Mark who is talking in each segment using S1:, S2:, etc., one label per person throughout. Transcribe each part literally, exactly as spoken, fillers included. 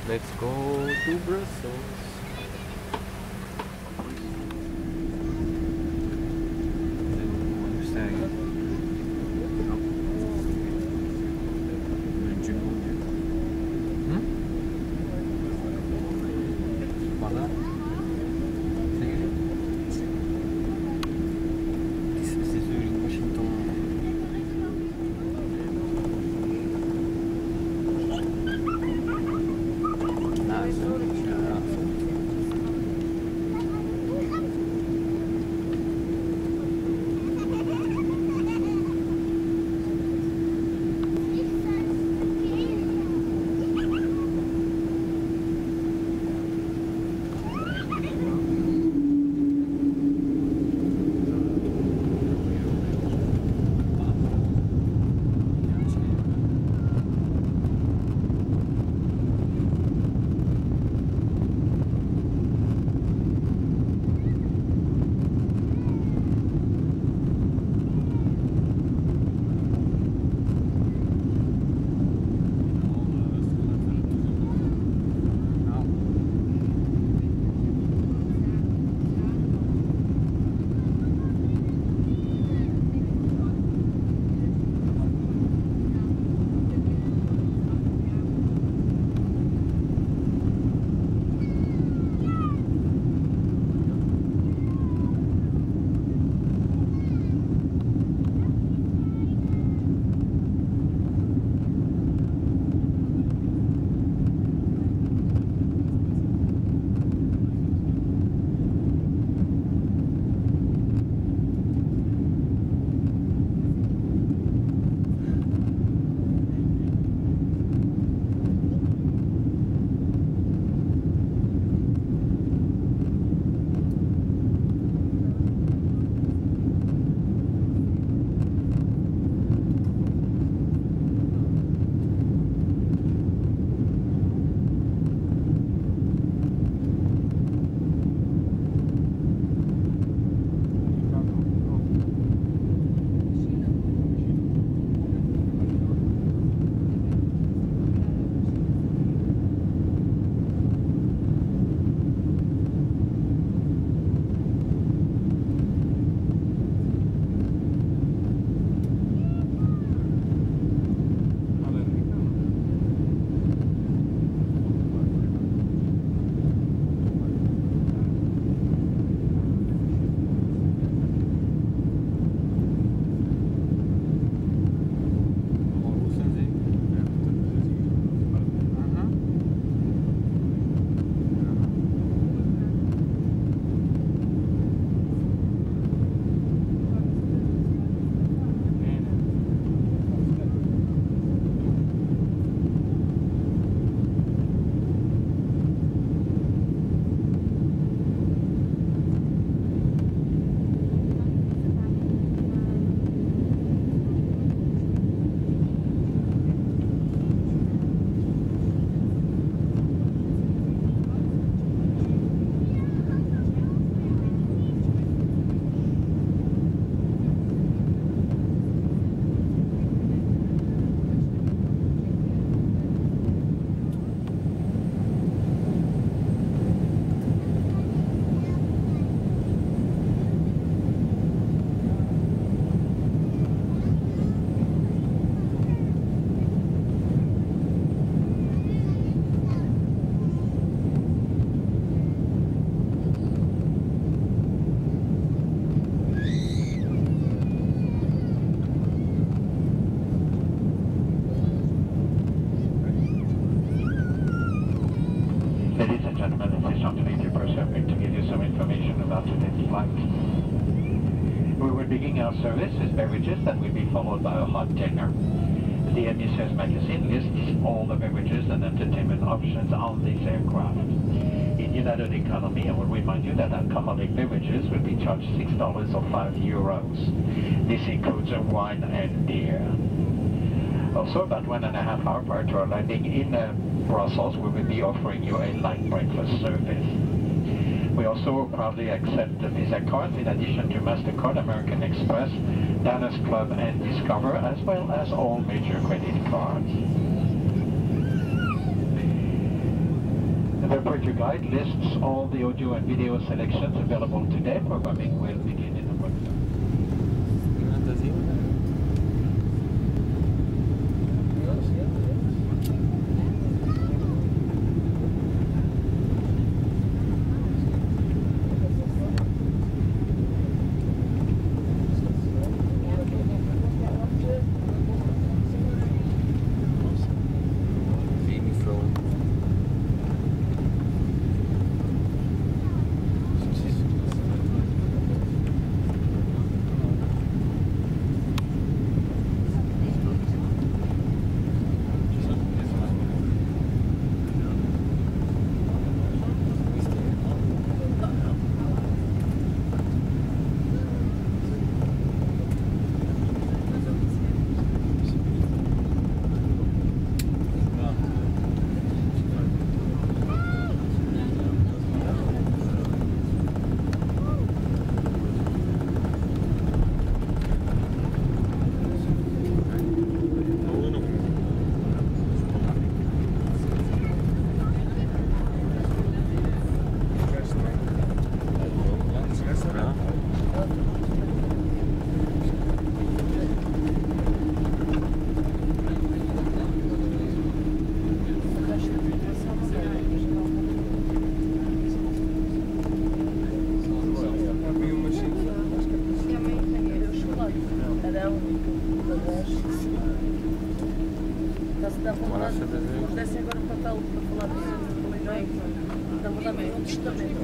S1: Let's go to Brussels.
S2: Service is beverages that will be followed by a hot dinner. The Emissaires magazine lists all the beverages and entertainment options on this aircraft. In United Economy, I will remind you that alcoholic beverages will be charged six dollars or five euros. This includes a wine and beer. Also, about one and a half hour prior to our landing in uh, Brussels, we will be offering you a light breakfast service. We also proudly accept the Visa cards in addition to MasterCard, American Express, Diners Club and Discover, as well as all major credit cards. The operator guide lists all the audio and video selections available today. Programming will begin in a moment.
S3: Dessem agora o papel para falar dos televisões, da verdade é um testamento.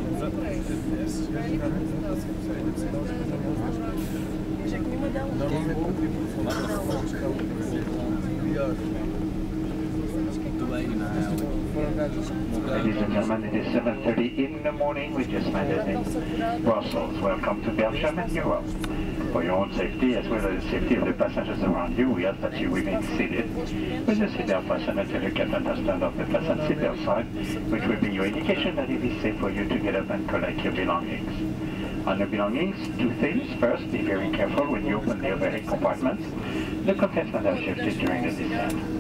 S3: Mas é que nenhuma delas.
S1: Normalmente não tive que falar na fonte, que é o pior. Muito bem, não é?
S2: Ladies and gentlemen, it is seven thirty in the morning. We just landed in Brussels. Welcome to Belgium and Europe. For your own safety, as well as the safety of the passengers around you, we ask that you remain seated with your seatbelt fastened until the captain has turned off the fasten seatbelt sign, which will be your indication that it is safe for you to get up and collect your belongings. On your belongings, two things. First, be very careful when you open the overhead compartments. The contents may have shifted during the descent.